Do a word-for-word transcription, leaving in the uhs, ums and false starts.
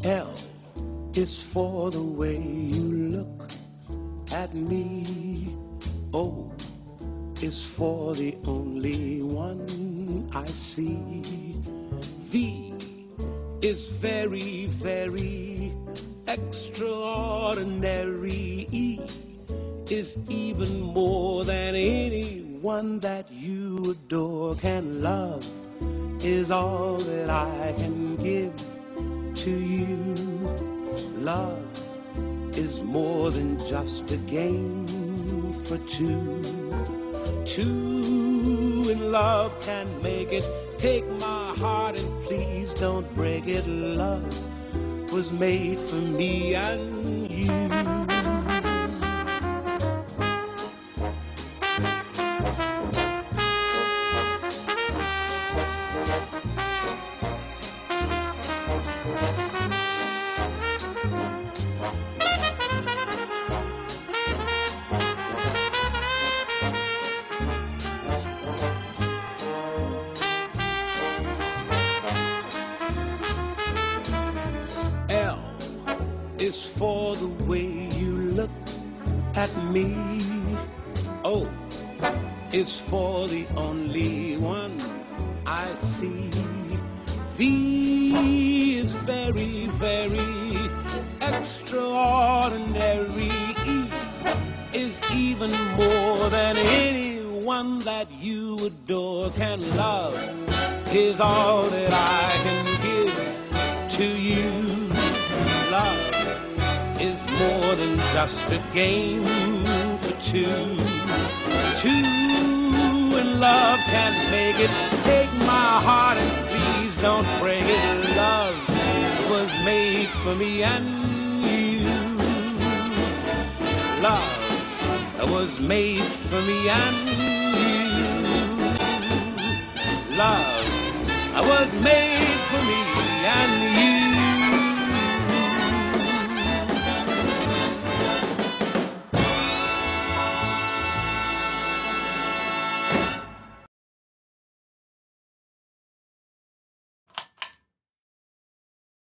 L is for the way you look at me. O is for the only one I see. V is very, very extraordinary. E is even more than anyone that you adore can love, is all that I can give to you. Love is more than just a game for two. Two in love can make it. Take my heart and please don't break it. Love was made for me and you. L is for the way you look at me. O is for the only one I see. V is very, very extraordinary. E is even more than anyone that you adore can love, is all that I can give to you. Love is more than just a game for two. Two in love can make it. Take my heart and please don't break it. Love was made for me and you. Love was made for me and you. Love was made